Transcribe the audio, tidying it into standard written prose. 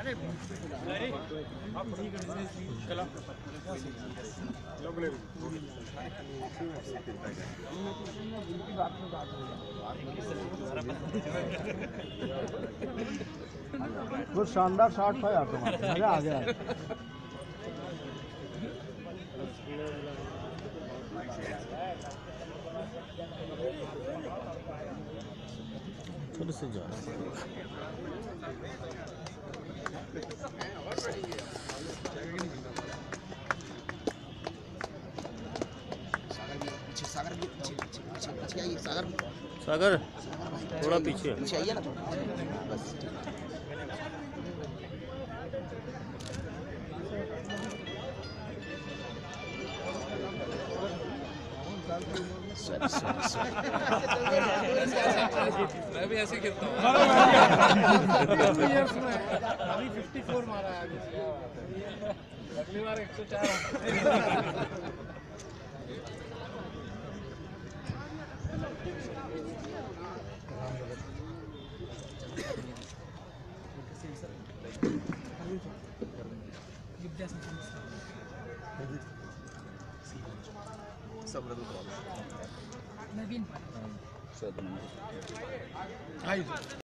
वो शानदार शॉट था यार, तुम्हारा मजा आ गया। थोड़ी सी जा सागर थोड़ा पीछे आइए ना बस। मैं भी ऐसे खेलता हूँ। अभी 54 मारा है, अगली बार 104। सब